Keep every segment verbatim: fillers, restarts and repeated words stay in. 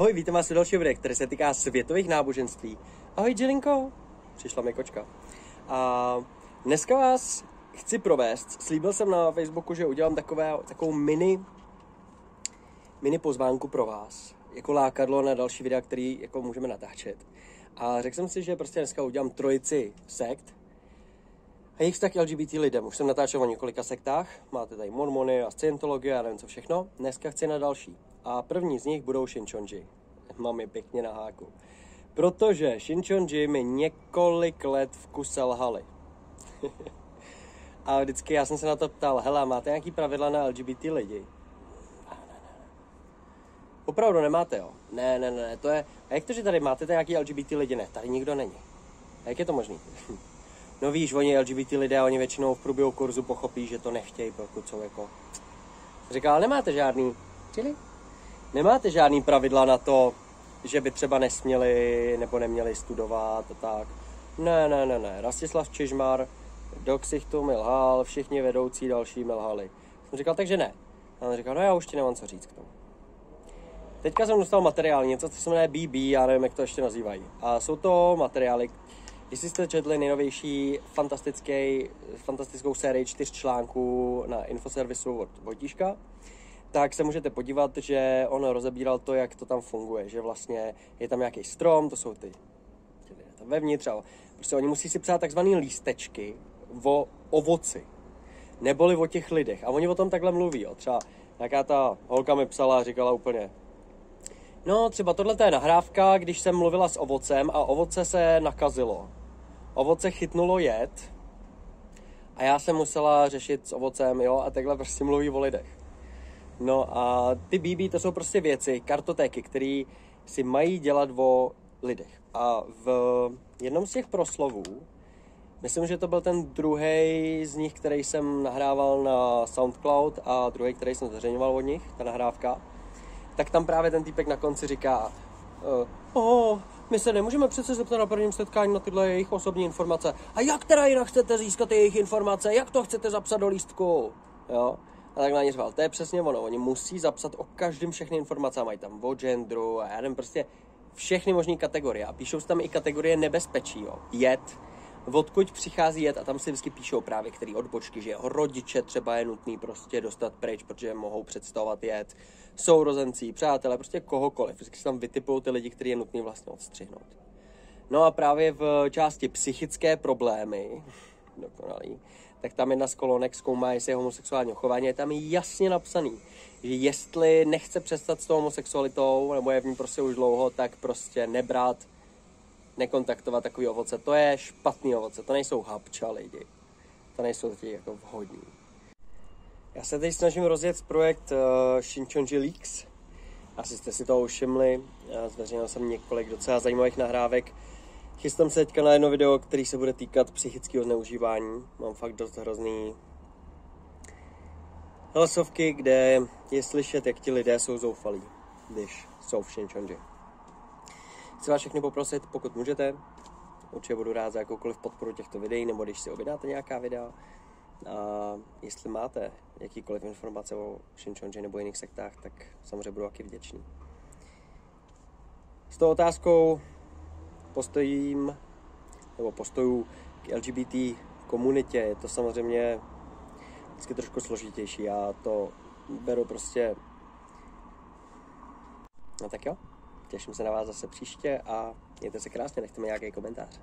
Ahoj, vítám vás u dalšího videa, který se týká světových náboženství. Ahoj, Jelinko. Přišla mi kočka. A dneska vás chci provést. Slíbil jsem na Facebooku, že udělám takové, takovou mini, mini pozvánku pro vás. Jako lákadlo na další videa, který jako můžeme natáčet. A řekl jsem si, že prostě dneska udělám trojici sekt. A jich tak L G B T lidem. Už jsem natáčel o několika sektách. Máte tady mormony a scientologie a nevím co všechno. Dneska chci na další. A první z nich budou Shincheonji. Mám je pěkně na háku. Protože Shincheonji mi několik let v kuse lhali. A vždycky já jsem se na to ptal, hele, máte nějaký pravidla na L G B T lidi? Ne, ne, ne. Opravdu nemáte, jo? Ne, ne, ne, to je... A jak to, že tady máte nějaký L G B T lidi? Ne, tady nikdo není. A jak je to možný? No víš, oni L G B T lidé, oni většinou v průběhu kurzu pochopí, že to nechtějí, pokud jsou jako... Říkal, ale nemáte žádný... Čili? Nemáte žádný pravidla na to, že by třeba nesměli nebo neměli studovat a tak. Ne, ne, ne, ne. Rastislav Čižmar, do ksichtu mi lhal, všichni vedoucí další mi lhali. Jsem říkal, takže ne. A on říkal, no já už ti nemám co říct k tomu. Teďka jsem dostal materiál, něco, co se jmenuje B B, já nevím, jak to ještě nazývají. A jsou to materiály, jestli jste četli nejnovější fantastický, fantastickou sérii čtyř článků na infoservisu od Vojtíška, tak se můžete podívat, že on rozebíral to, jak to tam funguje, že vlastně je tam nějaký strom, to jsou ty, ty tam vevnitř, ale prostě oni musí si psát takzvaný lístečky o ovoci, neboli o těch lidech. A oni o tom takhle mluví, jo. Třeba nějaká ta holka mi psala a říkala úplně, no třeba tohle je nahrávka, když jsem mluvila s ovocem a ovoce se nakazilo. Ovoce chytnulo jed a já jsem musela řešit s ovocem, jo, a takhle prostě mluví o lidech. No a ty B B to jsou prostě věci, kartotéky, které si mají dělat o lidech. A v jednom z těch proslovů, myslím, že to byl ten druhý z nich, který jsem nahrával na SoundCloud a druhý, který jsem zveřejňoval od nich, ta nahrávka, tak tam právě ten týpek na konci říká, uh, oh, my se nemůžeme přece zeptat na prvním setkání na tyhle jejich osobní informace. A jak teda jinak chcete získat jejich informace? Jak to chcete zapsat do lístku? Jo? A tak na ně řval, to je přesně ono, oni musí zapsat o každém všechny informace, mají tam o genderu a já nevím, prostě všechny možné kategorie a píšou tam i kategorie nebezpečí, jo, jed, odkud přichází jed a tam si vždycky píšou právě který odbočky, že jeho rodiče třeba je nutný prostě dostat pryč, protože mohou představovat jed, sourozenci, přátelé, prostě kohokoliv, vždycky si tam vytipují ty lidi, který je nutný vlastně odstřihnout. No a právě v části psychické problémy, dokonalý, tak tam jedna z kolonek zkoumá, jestli je homosexuálního chování, je tam jasně napsaný, že jestli nechce přestat s tou homosexualitou, nebo je v ní prostě už dlouho, tak prostě nebrat, nekontaktovat takový ovoce. To je špatný ovoce, to nejsou hapča lidi, to nejsou ti jako vhodní. Já se teď snažím rozjet projekt uh, Shincheonji Leaks. Asi jste si toho všimli, zveřejnil jsem několik docela zajímavých nahrávek. Chystám se teďka na jedno video, který se bude týkat psychického zneužívání. Mám fakt dost hrozný hlasovky, kde je slyšet, jak ti lidé jsou zoufalí, když jsou v Shincheonji. Chci vás všechny poprosit, pokud můžete, určitě budu rád za jakoukoliv podporu těchto videí, nebo když si objednáte nějaká videa. A jestli máte jakýkoliv informace o Shincheonji nebo jiných sektách, tak samozřejmě budu taky vděčný. S tou otázkou postojím, nebo postoju k L G B T komunitě, je to samozřejmě vždycky trošku složitější. Já to beru prostě... No tak jo, těším se na vás zase příště a mějte se krásně, nechte mi nějaký komentář.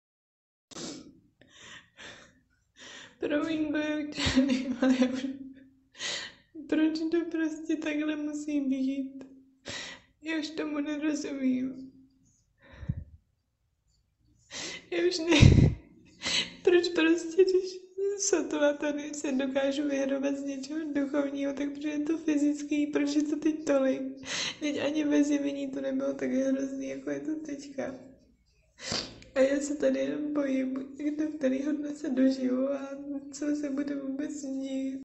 Promiň, Bojučany, ale já už... Proč to prostě takhle musí být? Já už tomu nerozumím. Já už ne... Proč prostě, když sotva tady se dokážu věnovat z něčeho duchovního, tak proč je to fyzický, proč je to teď tolik? Teď ani bez jemení to nebylo tak hrozný, jako je to teďka. A já se tady jenom bojím, do kterého dne se dožiju a co se bude vůbec dít.